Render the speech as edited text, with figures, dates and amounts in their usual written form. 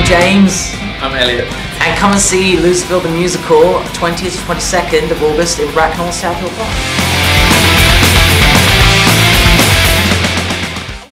I'm James. I'm Elliot. And come and see Loserville the Musical 20th to 22nd of August in Bracknell, South Hill Park.